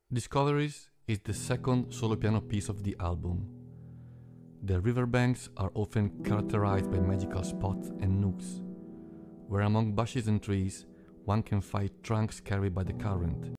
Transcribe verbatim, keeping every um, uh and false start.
Discoveries is the second solo piano piece of the album. The riverbanks are often characterized by magical spots and nooks, where among bushes and trees one can find trunks carried by the current.